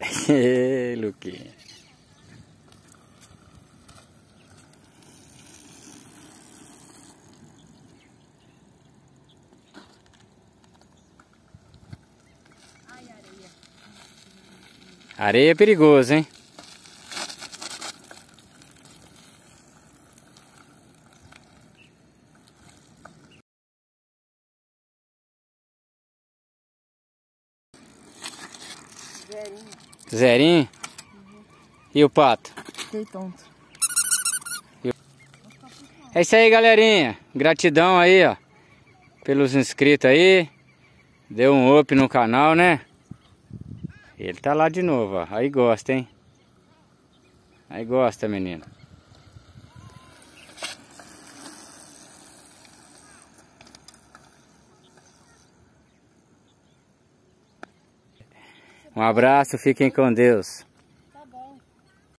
Ê, Luquinha. Areia é perigoso, hein? Zerinho. Zerinho? Uhum. E o pato? Fiquei tonto. É isso aí, galerinha. Gratidão aí, ó, pelos inscritos aí. Deu um up no canal, né? Ele tá lá de novo, ó. Aí gosta, hein? Aí gosta, menino. Um abraço, fiquem com Deus.